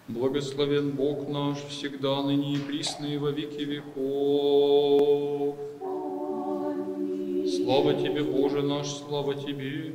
Благословен Бог наш, всегда, ныне и присно, и во веки веков. Слава Тебе, Боже наш, слава Тебе.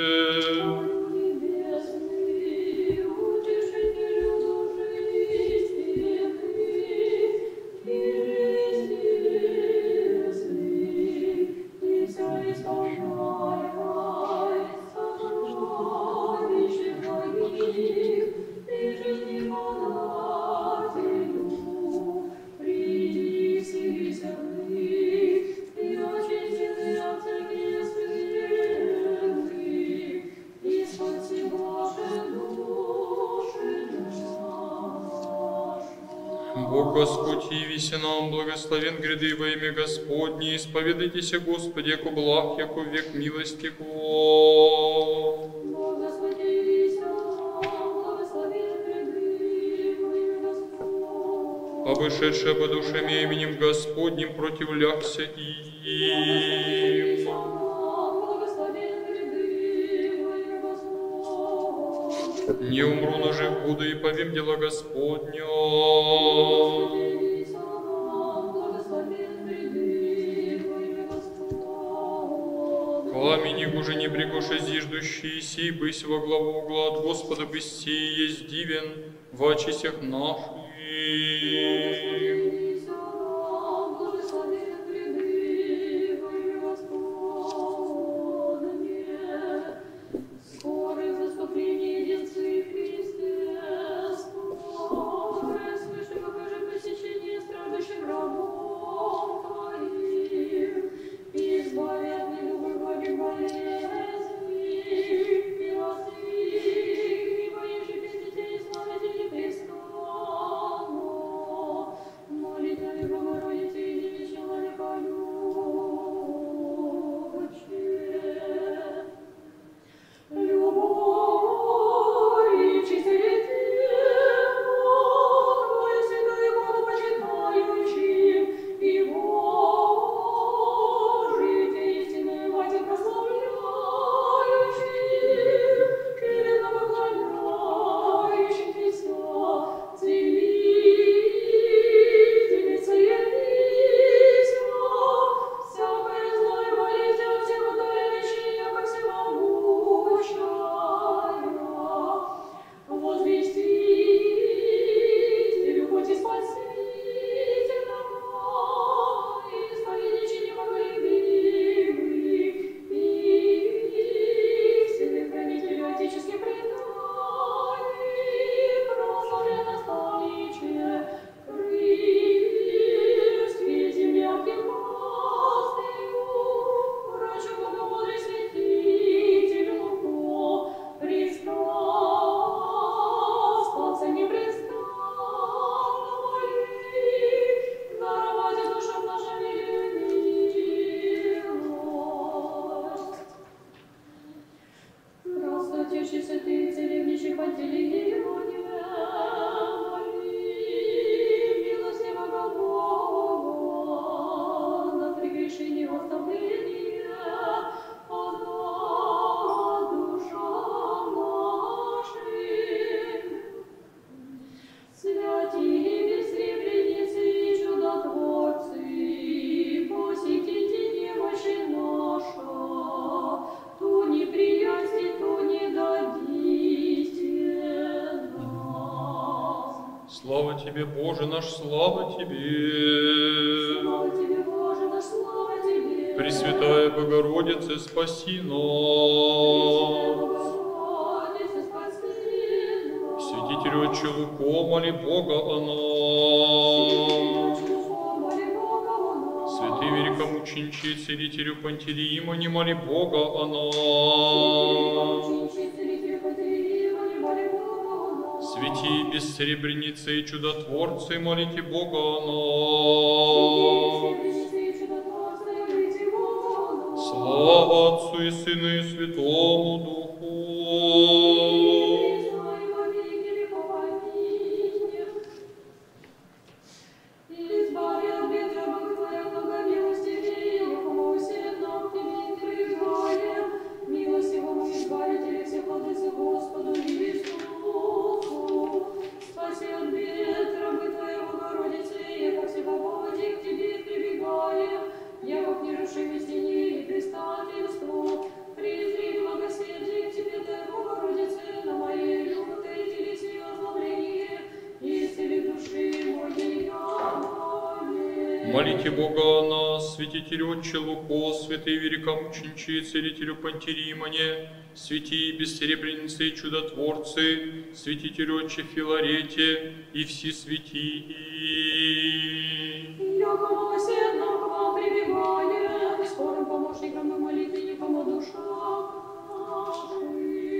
Бог Господь, явися нам, благословен гряды во имя Господне, исповедайтесь, Господи, яко благ, яко век милости Его. Господи, явися нам, благословен гряды во имя Господне. Обошедшие по душам именем Господним противлякся им. Благословен гряды во имя Господне. Не умру, но жив буду и повем дела Господня. Камень уже не прикоша зиждущий, сей бысь во главу угла от Господа бысь сей есть дивен в очисях наших. Слава Тебе, Боже наш, слава Тебе. Слава Тебе, Боже наш, слава Тебе. Пресвятая Богородица, спаси нас. Богородица, спаси нас. Святителю Отче Луко, моли Бога о нас. Святый великомучениче, целителю Пантелеима, не моли Бога о нас. Святые бессеребреницы и чудотворцы, молите Бога о нас. Слава Отцу и Сыну и Святому Духу. Избави от ветра, благослови, благомилостивее, Его усиленно к Тебе и призываем. Милость Его, избавители всех владыцы Господу Иисусу. Спаси Молите Бога о нас, святителю Отче Луко, святые великомученичи, целителю Пантелеймоне, святые бессеребреницы и чудотворцы, святителю Отче Филарете и все святии. Яко милосердно к вам прибегаем, скорым помощником и молитвенником о душах наших.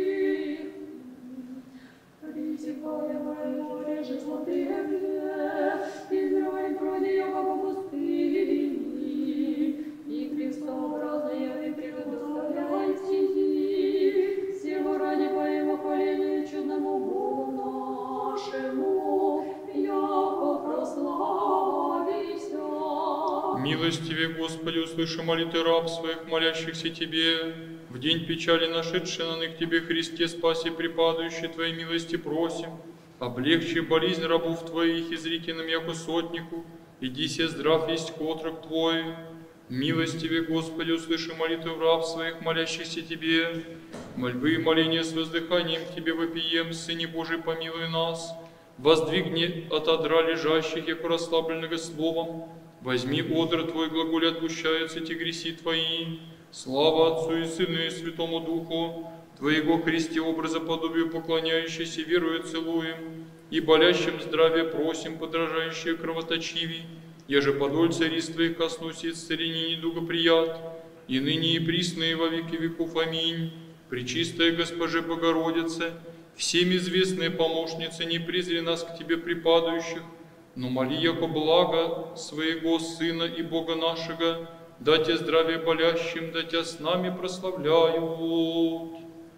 Присягаем море же золотые Израиль вроде яко по пустыне, и Христообразные предоставляем стихи, всего ради по его хвалению чудному Богу нашему, яко прославися. Милостиве Господи, услыши молитвы раб своих, молящихся Тебе. В день печали нашедший на ныне к Тебе, Христе, спаси припадающий Твоей милости просим. Облегчи болезнь рабов Твоих, изреки нам яко сотнику, иди се здрав есть отрок Твой. Милостиве Господи, услыши молитвы раб своих, молящихся Тебе. Мольбы и моления с воздыханием к Тебе вопием, Сыне Божий, помилуй нас. Воздвигни от одра лежащих, яко расслабленного словом. Возьми одр Твой, глаголе отпущаются те греси Твои. Слава Отцу и Сыну и Святому Духу, Твоего Христе образа подобию поклоняющийся, верою целуем, и болящим здравия просим, подражающие кровоточиви, еже подольцы рис Твоих коснусь и исцеление недуга прият, и ныне и присно и во веки веков. Аминь. Пречистая Госпоже Богородице, всем известная помощница, не презри нас к Тебе припадающих, но моли яко благо Своего Сына и Бога нашего, дайте здравие болящим, дайте с нами прославляют.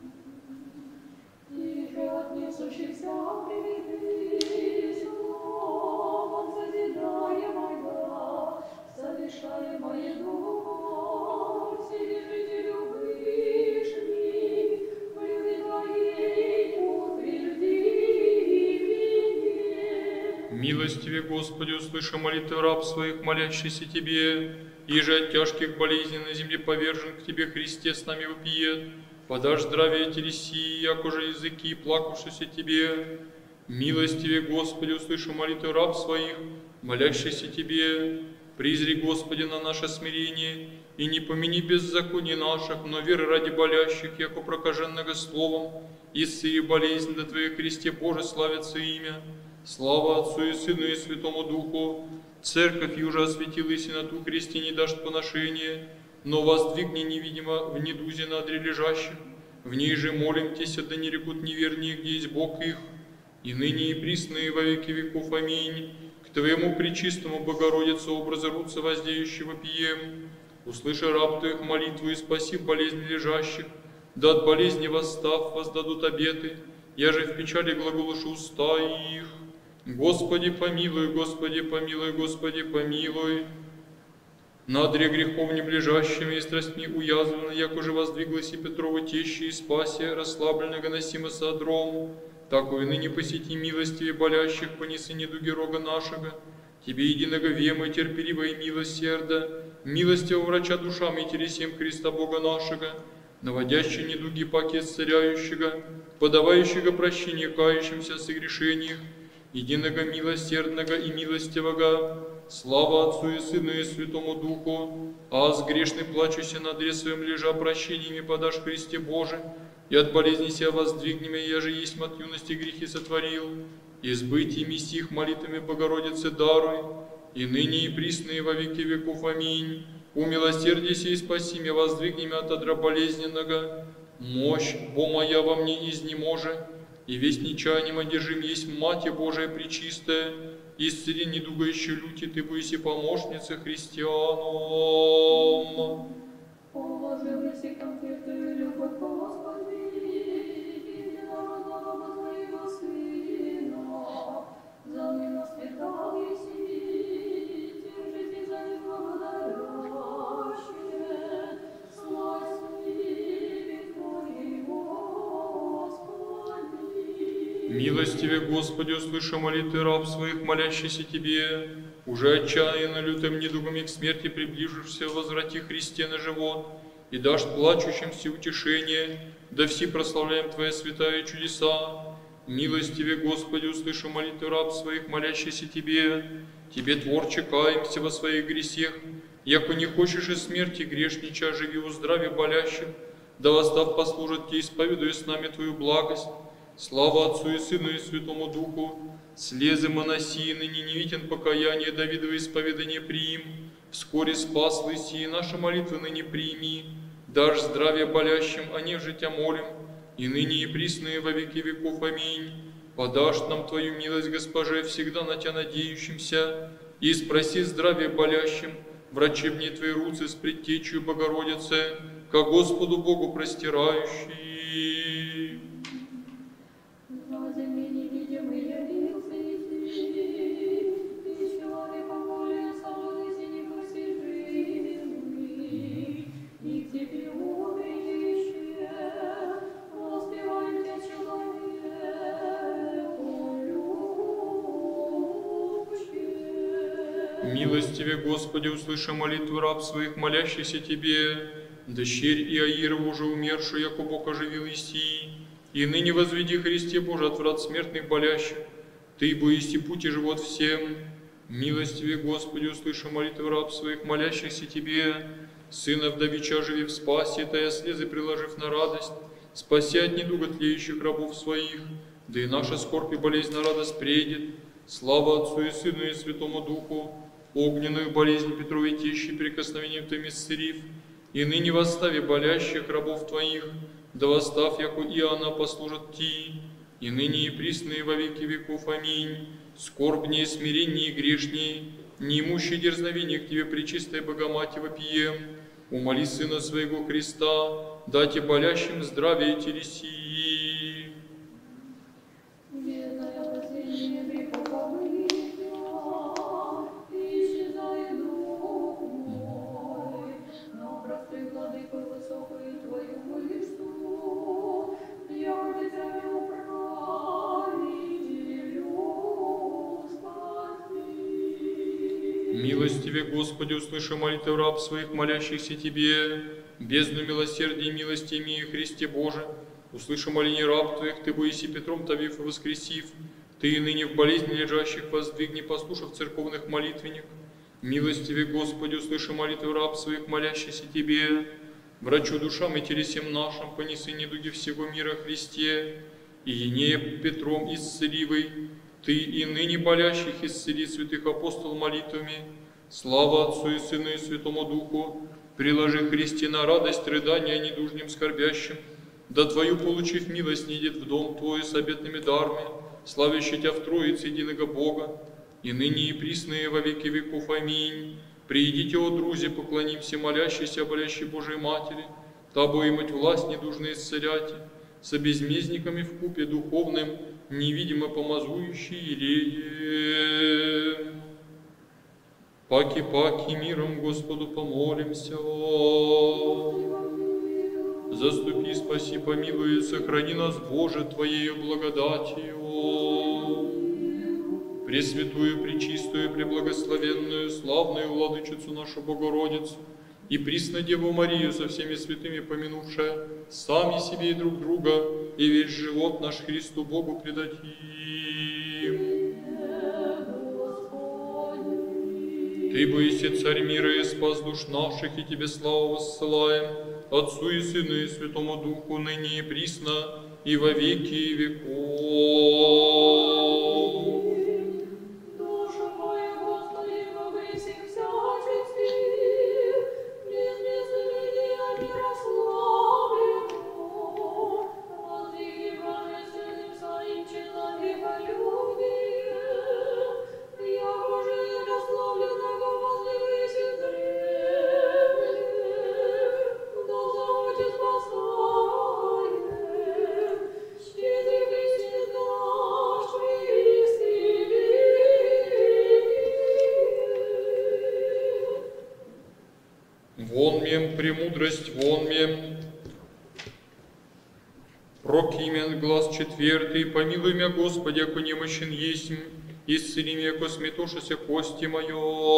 И от несущихся приведи, словом созидаемого, совершаемое Духом, Вседержителю Вышний, люди Твоей утверди меня. Милостиве Господи, услыши молитвы раб своих, молящихся Тебе, иже от тяжких болезней на земле повержен к Тебе, Христе, с нами вопиет. Подашь здравие телесии, якоже языки, плакавшися Тебе. Милостиве Господи, услыши молитвы раб своих, молящихся Тебе. Призри, Господи, на наше смирение, и не помяни беззаконий наших, но веры ради болящих, яко прокаженного словом, исцели болезнь, да Твое Христе Боже славится имя. Слава Отцу и Сыну и Святому Духу. Церковь уже осветилась, и на ту Христе не дашь поношения, но воздвигни невидимо в недузе на одре лежащих. В ней же молимтеся, да не рекут невернее, где есть Бог их, и ныне и присно и во веки веков. Аминь. К Твоему пречистому Богородицу образа рутся воздеющего пием. Услыши раб Твоих молитву и спаси болезнь лежащих, да от болезни восстав воздадут обеты, я же в печали глаголушу уста их. Господи помилуй, Господи помилуй, Господи помилуй. На одре греховнем лежащими и страстьми уязвлено, яко же воздвиглась и Петрова теща и спасе, расслабленного носима содром, тако и ныне посети милостиве болящих, понеси недуги рога нашего. Тебе единого вема и терпеливо и милосерда, милостивого врача душам и телесем Христа Бога нашего, наводящий недуги паки исцеляющего, подавающего прощение кающимся в согрешениях, единого милосердного и милостивого. Слава Отцу и Сыну и Святому Духу. Аз грешный плачуся на одре своем лежа, прощениями подашь Христе Боже, и от болезни себя воздвигнем, я же есть от юности грехи сотворил, избытиями сих молитвами Богородицы даруй, и ныне и присно и во веки веков. Аминь. Умилосердися и спаси меня, воздвигни меня от одра болезненного, мощь, бо моя во мне изнеможе, и весь нечаянием одержим есть Мати Божия Пречистая, исцели недуга еще люти, Ты будешь и помощница христианам. Положилась и конфеты любовь Господи, и народного Твоего Сына, за ныне святал еси, держите за них благодарящие, слави Твоей, Господи. Милостиве Господи, услыши молитвы раб своих, молящийся Тебе, уже отчаянно лютым недугами к смерти приближившись, возврати Христе на живот, и дашь плачущим все утешение, да все прославляем Твои святые чудеса. Милостиве Господи, услыши молитву раб своих, молящихся Тебе. Тебе, Творче, каемся во своих гресех, яко не хочешь и смерти грешнича, живи у здравия болящих, да восстав послужит Тебе, исповедуя с нами Твою благость. Слава Отцу и Сыну и Святому Духу, слезы моноси, ныне не виден покаяние Давидова исповедание приим, вскоре спас Лыси, наши молитвы ныне прими, дашь здравие болящим, о них же Тя молим, и ныне и присные во веки веков. Аминь. Подашь нам Твою милость, Госпоже, всегда на Тя надеющимся, и спроси здравие болящим, врачебней Твоей руцы с предтечью Богородицы, ко Господу Богу простирающий. На земле невидимый явился и человека более солнца не постижимый, и к Тебе убежище, воспеваем Тебя, человеку любящий. Милостиве Господи, услыши молитву раб своих, молящихся Тебе, дощерь Иаирова, уже умершую, яко Бог оживил Исии, и ныне возведи, Христе Боже, от врат смертных болящих, Ты бо есть и путь и живот всем. Милостиве Господи, услыши молитву раб своих, молящихся Тебе, Сына вдовича оживи в спасе, тая слезы приложив на радость, спаси от недуга тлеющих рабов своих, да и наша скорбь и болезнь на радость предет. Слава Отцу и Сыну и Святому Духу, огненную болезнь Петровой тещи прикосновением Твоим исцелив, и ныне восстави болящих рабов Твоих, да восстав, яко и она послужит Ти, и ныне и присные во веки веков. Аминь. Скорбнее, смиреннее и грешнее, неимущие дерзновение к Тебе, пречистая Богоматерь, вопием, умоли Сына Своего Христа, дайте болящим здравие телесии. Бедная последняя грехов обыча, исчезает дух мой, но простой владыкой высокой Твою мышцу, я же Тебя управителю спаси. Милостиве Господи, услыши молитву раб своих, молящихся Тебе, бездну милосердия и милости имея, Христе Боже, услыши моление раб Твоих, Ты боиси Петром тавив и воскресив, Ты и ныне в болезни лежащих воздвигни, послушав церковных молитвенник. Милостиве Господи, услыши молитву раб своих, молящихся Тебе, врачу душам и телесем нашим, понеси недуги всего мира Христе, и Енея Петром исцеливый, Ты и ныне болящих исцели святых апостол молитвами. Слава Отцу и Сыну и Святому Духу, приложи Христе на радость рыдания недужным скорбящим, да Твою, получив милость, не идет в дом Твой с обетными дарами, славящий Тебя в Троице единого Бога, и ныне и присные во веки веков. Аминь. Приидите, о друзі, поклонимся молящейся, болящей Божией Матери, табу имать власть недужно исцеляти, со безмезниками вкупе духовным, невидимо помазующий елеем. Паки-паки миром Господу помолимся. Заступи, спаси, помилуй, сохрани нас, Боже, Твоею благодатью. Пресвятую, пречистую, преблагословенную, славную Владычицу нашу Богородицу и присно Деву Марию со всеми святыми помянувшая, сами себе и друг друга, и весь живот наш Христу Богу предадим. Ты боиси Царь мира и спас душ наших, и Тебе славу воссылаем, Отцу и Сыну и Святому Духу, ныне и присно, и во веки веков. Душа моя, Господи, возвыси всячески, без беззакония мирославлену, воздвигни божественным своим человеколюбие, яко же недословленного возвыси древле, да зовете спасаем, щедрый Христе наш, Вон мем премудрость, вон мем. Прокимен глаз четвертый, помилуй мя, Господи, яко немощен есмь, исцели мя, яко сметошися кости мое.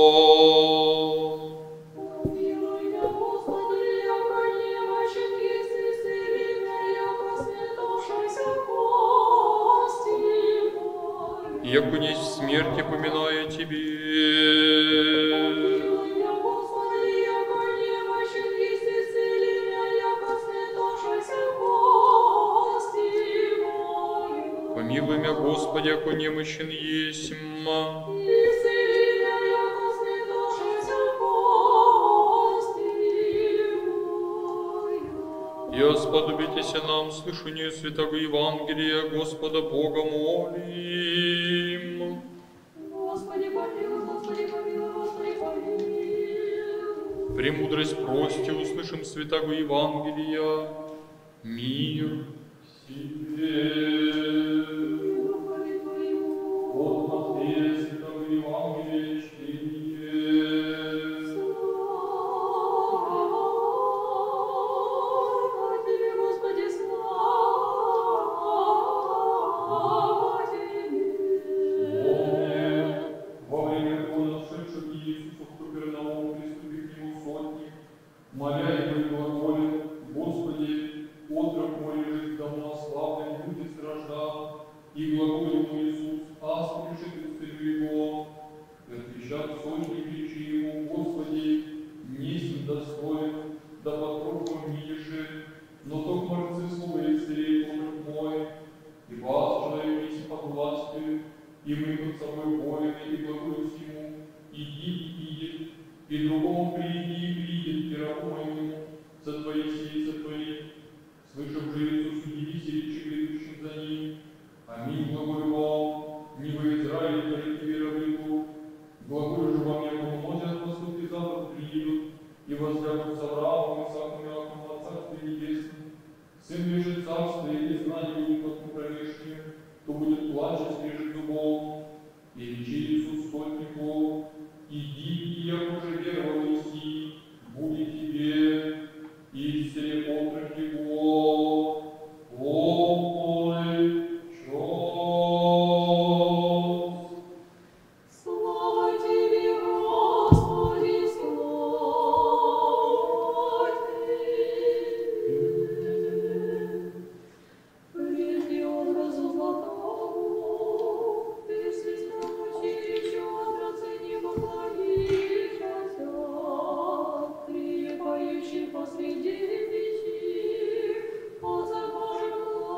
Помилуй меня, Господи, яко немощен есть, исцели меня, яко сметошися кости яко несть в смерти поминая Тебе. Я, Господи, яко немощен есть исцели меня, яко снедошася кости мои. Помилуй меня, Господи, яко немощен есть. Исцели меня, яко снедошася кости мои. И сподобитеся нам слышанию святого Евангелия, Господа Бога молим. Господи, помилуй, Господи, помилуй, Господи, помилуй. Премудрость прости, услышим святого Евангелия. Мир себе. Духове Твоему. От Матфея святого Евангелия чтение. Слава Тебе, Господи, слава Тебе. Во время года шедших Иисуса в Капернаум, приступив к нему сотник, моля его и глаголем: Господи, отрок мой лежит давно ослаблен, будет страждал. И глаголит ему Иисус: аз пришед исцелю его. И отвечат сотник, кричи ему: Господи, несем достоин, да потропом ниже, но только рцы слова исцелей отрок мой. И вас, человек, неси под властью, и мы под собой воины, и глаголют ему: иди, и идет, и другому приди, и придет, и рабу моему, сотвори сей, сотвори. Слышав же Иисус, удивись и речи грядущим за ним: аминь, глаголю вам, не во Израиле творите веровыку, глаголю же вам, яко мнози от восток и запад приедут, и возлягут с Авраамом, Исааком, Иаковом на Царстве Небесном. Сын лежит царство, и знание будет под кромешним, то будет плач и скрежет зубов. И речи Иисус сотнику: иди, и яко же веровал Иси, будет тебе, и исцели отрок его. Помолчос. Слава Тебе, Господи, слава Тебе. Прежде образу златому, если страшнее, отрацени поклонишься, припающий посреди печи, поза Божьим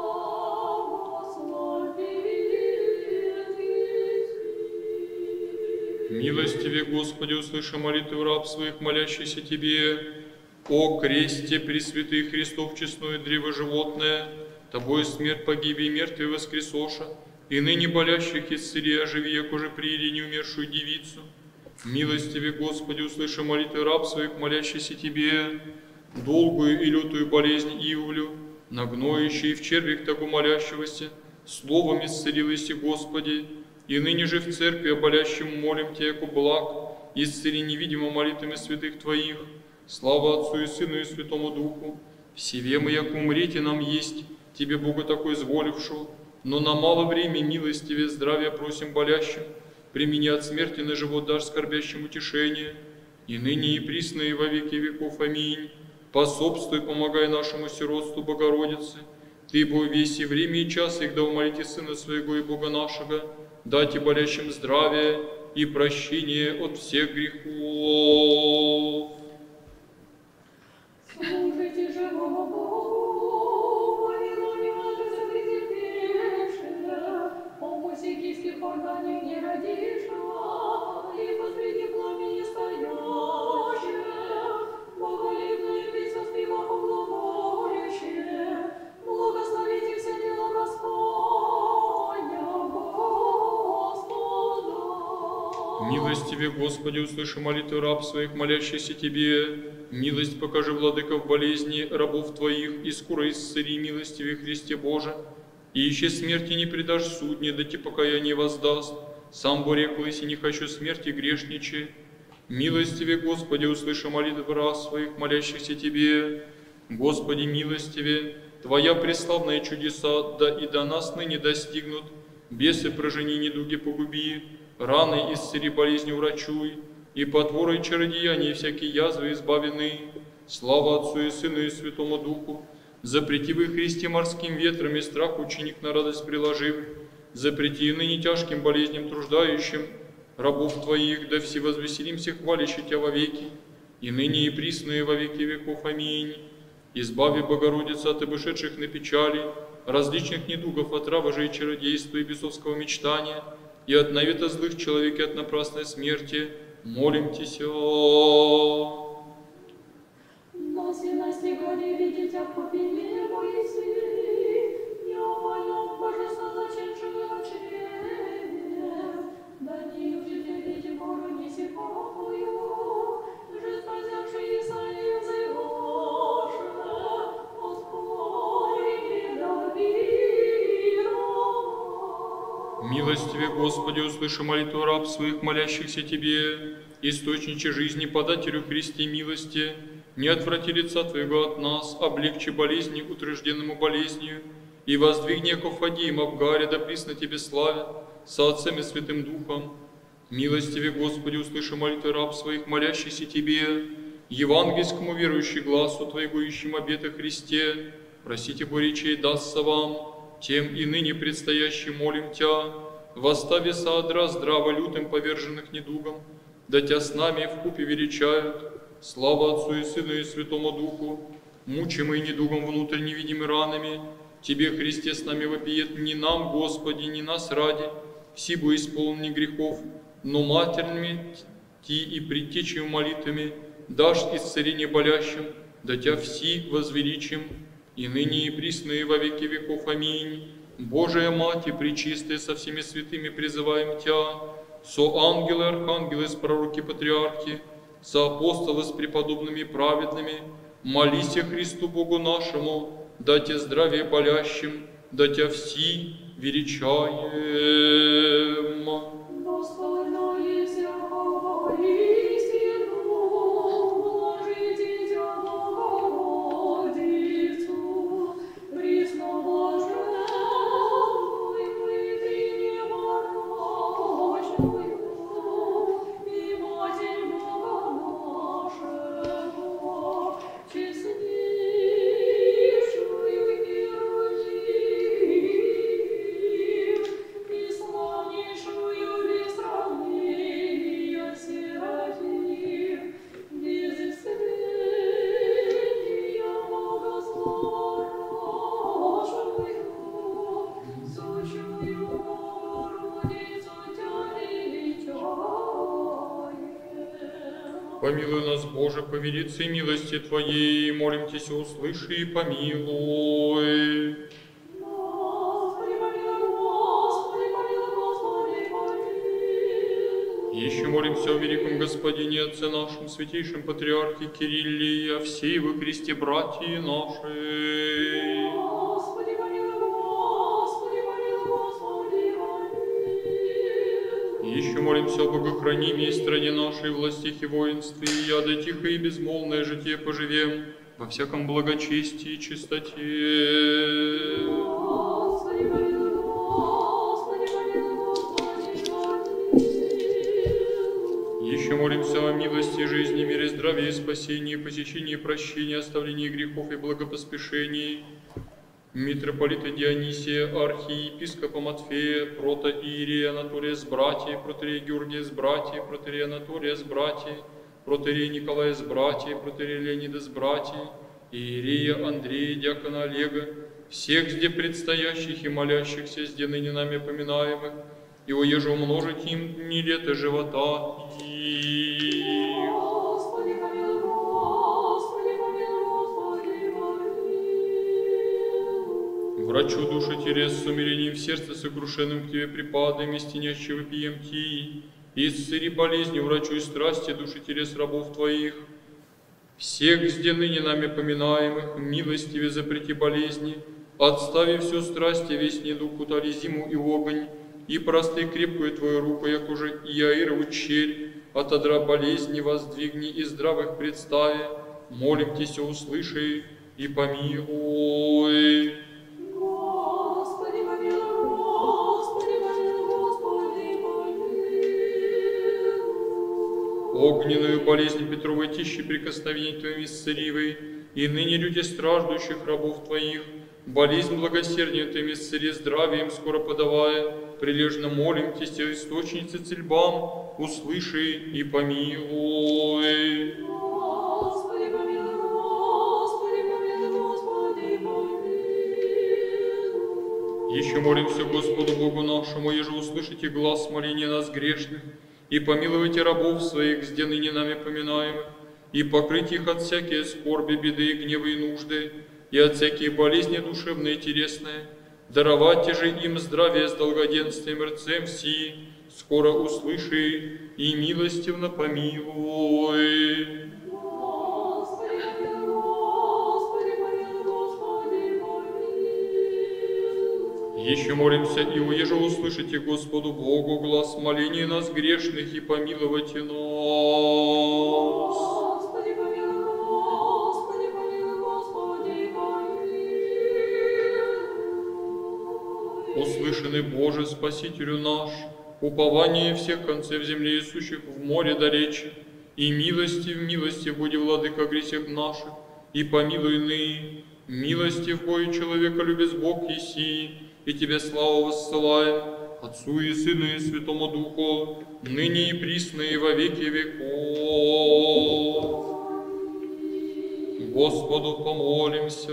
благословен. Милостиве, Господи, услыши молитву раб своих, молящихся Тебе. О кресте Пресвятый Христов, честное древо животное, Тобой смерть погиби и мертвый воскресоша, и ныне болящих исцели, оживи, яко же приели неумершую девицу. Милостиве, Господи, услыши молитвы раб своих, молящихся Тебе. Долгую и лютую болезнь Ивлю, нагноющий в червях того молящегося, словом исцелилась, Господи, и ныне же в церкви о болящем молим Тебя, яко благ, исцели невидимо молитвами святых Твоих. Слава Отцу и Сыну и Святому Духу. Всеве мы, яко умрете нам есть, Тебе, Бога такой зволившего, но на мало время милостиве здравия просим болящим, примени от смерти на живот дашь скорбящим утешение, и ныне и присно и во веки веков. Аминь. Пособствуй, помогай нашему сиротству, Богородице. Ты, Бог, весь и время и час, и когда умолите Сына Своего и Бога нашего, дайте болящим здравие и прощение от всех грехов. Служите же Богу, помилуй вас за претерпевшие, о сикийских органах не родившего, и посреди пламени стоящее, боголюбное песнь спеваху глаголющее, благословите все дела Господня, Господа. Милостиве, Господи, услыши молитву раб своих, молящихся Тебе. Милость покажи, владыка, в болезни рабов Твоих, и скоро исцели, милостиве Христе Боже. И еще смерти не предашь судне, да Ти покаяние воздаст. Сам борекл, если не хочу смерти грешничи. Милостиве, Господи, услыши молитвы раб своих, молящихся Тебе. Господи, милостиве, Твоя преславная чудеса, да и до нас ныне достигнут. Бесы прожени, недуги погуби, раны исцели, болезни урачуй, и потворой чародеяния всякие язвы избавены. Слава Отцу и Сыну и Святому Духу. Запрети во Христе морским ветром, и страх ученик на радость приложив. запрети ныне тяжким болезням труждающим рабов Твоих, да все возвеселимся, хвалящи Тебя вовеки, и ныне и присные во веки веков. Аминь. Избави, Богородица, от обошедших на печали, различных недугов, от равожа и чародейства и бесовского мечтания, и от навета злых человек, и от напрасной смерти, молим Тися. Нас и настигали видеть окупение Моисеи, не умолем божества зачиншего чреве, да не увидели видим гору несекомую, жизнь возявший Исаия взывоша, открой недоверие. Милостиве Господи, услыши молитву раб своих, молящихся Тебе, источниче жизни, подателю Христе милости, не отврати лица Твоего от нас, облегчи болезни, утружденному болезнью, и воздвигни Акофадима в гаре, да присно Тебе славя, со Отцем и Святым Духом. Милостиве Господи, услыши молитвы раб своих, молящихся Тебе, евангельскому верующий глазу Твоего ищем обета Христе, просите Божий, дастся вам, тем и ныне предстоящим молим Тя, восстави садра здраво лютым поверженных недугом, да Тя с нами вкупе величают. Слава Отцу и Сыну и Святому Духу, мучимый недугом внутрь невидимыми ранами, Тебе, Христе, с нами вопиет, не нам, Господи, не нас ради, сибо исполнены грехов, но матерными Ти и предтечью молитвами дашь исцеление болящим, да Тя все возвеличим, и ныне и присно и во веки веков. Аминь. Божия Мать и пречистая со всеми святыми призываем Тя, со ангелы, архангелы, с пророки, патриархи, со апостолы с преподобными и праведными, молися Христу Богу нашему, дайте здравие болящим, дайте все величаем. Достойно есть Яхова истину, вложите Тя Богородицу, присно блаженную и непорочную, и Матерь Бога нашего, честнейшую героиню, и славнейшую без сравнения Серафим, без исцеления богословшую, сущую Богородицу Тя величаем. Помилуй нас, Боже, по велице милости Твоей, молим Тися, услыши и помилуй. Господи, помилуй, Господи, помилуй, Господи, помилуй. Еще молимся о великом Господине, Отце нашем, святейшем Патриархе Кирилле, и о всей во Христе братья наши. Господи, помилуй, Господи, помилуй, Господи, помилуй. Еще молимся о богохранимой стране нашей, властях и воинстве, и яда тихо и безмолвное житие поживем во всяком благочестии и чистоте. Господи, помилуй, Господи, помилуй, Господи, помилуй. Еще молимся о милости, жизни, мире, здравии, спасении, посещении, прощении, оставлении грехов и благопоспешении митрополита Дионисия, архиепископа Матфея, протоиерея Анатолия с братьей, протерея Георгия с братьей, протерея Анатолия с братьей, протерея Николая с братьей, протерея Леонида с братьей, иерея Андрея, диакона Олега, всех зде предстоящих и молящихся, зде ныне нами поминаемых, и уеже умножить им дни лета живота и... Господи, помилуй, Господи, помилуй, Господи, помилуй. Врачу души телес с умилением в сердце сокрушенным к Тебе припадом, и стенящего пием Ти, исцели болезни, врачу и страсти души телес рабов Твоих. Всех зде ныне нами поминаемых, милостиве запрети болезни, отстави все страсти, весь недуг, утоли зиму и огонь, и прости крепкую Твою руку, як уже Иаирову чель, отодра болезни воздвигни и здравых представи, молим Тися, услыши и помилуй. Господи, помилуй, Господи, помилуй, Господи, помилуй. Огненную болезнь Петровой тищи прикосновений Твоим исцеливой, и ныне люди страждущих рабов Твоих, болезнь благосердия Твоим исцели, здравием скоро подавая, прилежно молим Тебя, источницы цельбам, услыши и помилуй. Господи, помилуй, Господи, помилуй, Господи, помилуй. Еще молимся Господу Богу нашему, еже услышите глаз моления нас грешных, и помилуйте рабов своих, где ныне нами поминаемых, и покрыть их от всякие скорби, беды, гнева и нужды, и от всякие болезни душевные и телесные. Даровать же им здравие с долгоденствием рцем си, скоро услыши и милостивно помилуй. Господи, помилуй, Господи, помилуй, Господи, помилуй. Еще молимся, и уеже услышите Господу Богу глаз моления нас грешных, и помилуйте нас. Господи, помилуй, Господи, помилуй, Господи, помилуй. Услышанный Боже, Спасителю наш, упование всех концев земли и сущих в море до речи, и милости буди, Владыка, грехах наших, и помилуй ныне, милостив Бой человека любец Бог еси, и Тебе славу воссылаем, Отцу и Сыну и Святому Духу, ныне и присно и во веки веков. Господу помолимся.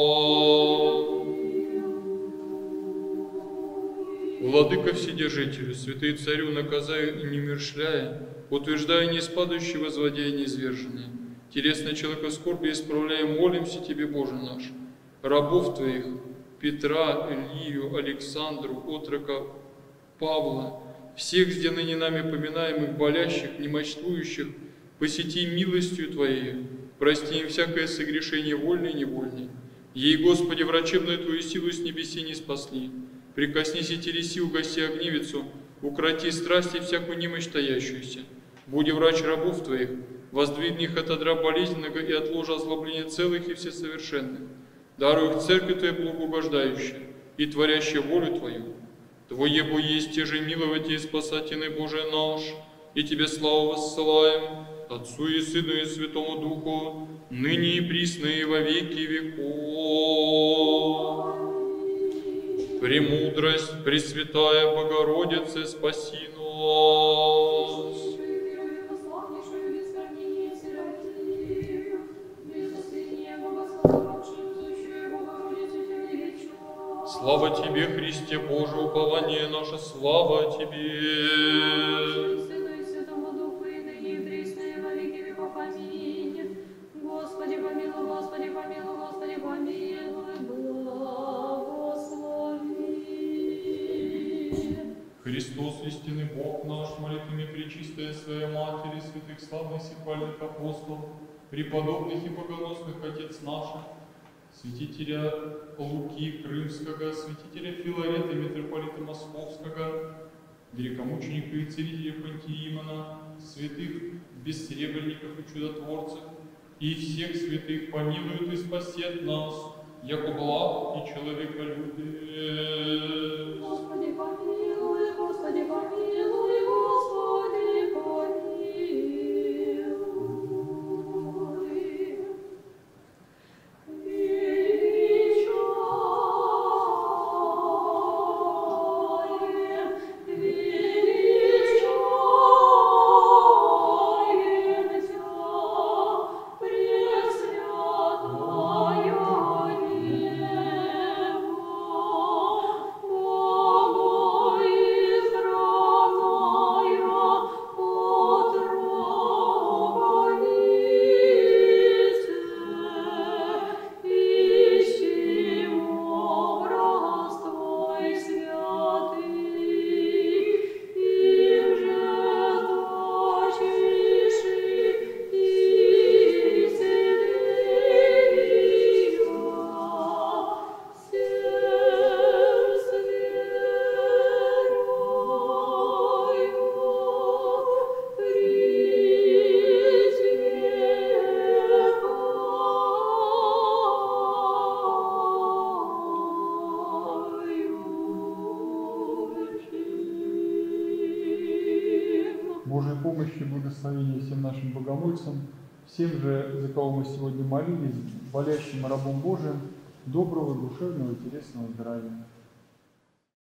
Владыка Вседержителю, святый Царю, наказая и не мершляя, утверждая неспадающие, возводя и неизверженные, телесное человека скорби исправляя, молимся Тебе, Боже наш, рабов Твоих, Петра, Илью, Александру, отрока Павла, всех, где ныне нами поминаемых, болящих, немощствующих, посети милостью Твоей, прости им всякое согрешение вольное и невольное. Ей, Господи, врачебную Твою силу с небеси не спасли. Прикоснись и телеси, угаси огнивицу, укроти страсти всякую немощь таящуюся. Буди врач рабов Твоих, воздвигни их от одра болезненного и от ложа озлобления целых и всесовершенных. Даруй их церкви Твоей благоугождающей и творящей волю Твою. Твое бо есть те же миловать и спасательный Боже наш, и Тебе славу воссылаем, Отцу и Сыну и Святому Духу, ныне и присно и во веки веков. Премудрость, Пресвятая Богородице, спаси нас. Слава Тебе, Христе Боже, упование наше, слава Тебе. Сыну и Святому Духу, и ныне и присно и во веки веков. Аминь. Господи, помилуй, Господи, помилуй, Господи, помилуй, благослови. Христос, истинный Бог наш, молитвами пречистая Своя Матери, святых славных сихвальных апостолов, преподобных и богоносных Отец наших, святителя Луки Крымского, святителя Филарета, митрополита Московского, великомученика и целителя Пантиимона, святых бессребренников и чудотворцев, и всех святых помилует и спасет нас, яко благ и человеколюбец. Господи, помилуй, Господи, помилуй, Господи, помилуй. Божьей помощи и благословения всем нашим богомольцам, всем же, за кого мы сегодня молились, болящим рабом Божиим, доброго, душевного и телесного здравия.